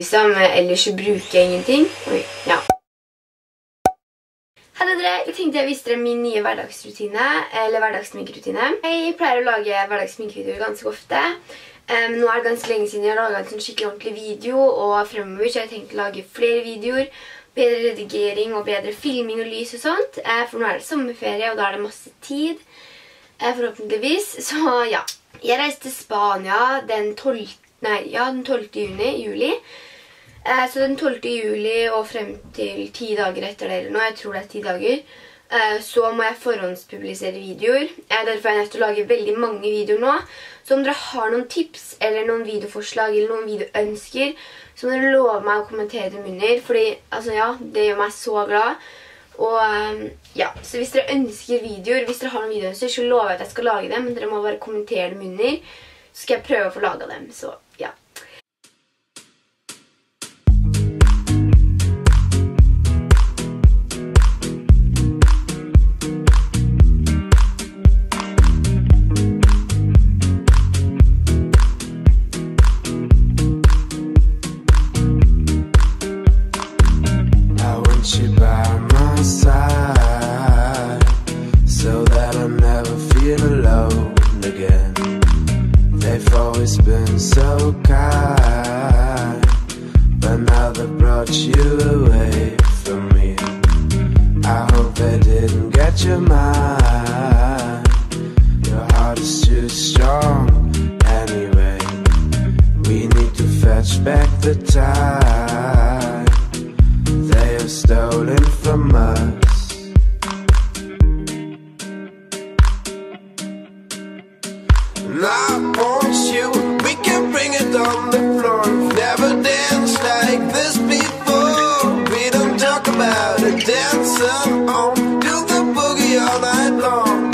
Som ellers bruker jeg ingenting. Oi, ja. Hallo dere, jeg tenkte jeg viste dere min nye hverdagsrutine, eller hverdagsminkerutine. Jeg pleier å lage hverdagsminkevideoer ganske ofte. Nå er det ganske lenge siden jeg har laget en sånn skikkelig ordentlig video, og fremover så har jeg tenkt å lage flere videoer, bedre redigering og bedre filming og lys og sånt. For nå er det sommerferie, og da er det masse tid, forhåpentligvis. Så ja, jeg reiste til Spania den 12. juli. Så den 12. juli og frem til 10 dager etter det, eller nå, jeg tror det er 10 dager, så må jeg forhåndspublisere videoer. Derfor er jeg nødt til å lage veldig mange videoer nå. Så om dere har noen tips, eller noen videoforslag, eller noen videoønsker, så må dere love meg å kommentere dem under, fordi, altså ja, det gjør meg så glad. Og ja, så hvis dere ønsker videoer, hvis dere har noen videoønsker, så lover jeg at jeg skal lage dem, men dere må bare kommentere dem under, så skal jeg prøve å få laget dem, så ja. They've always been so kind, but now they brought you away from me. I hope they didn't get your mind. Your heart is too strong anyway. We need to fetch back the time they have stolen from us. And I want you, we can bring it on the floor. Never danced like this before. We don't talk about it, dancing on, do the boogie all night long.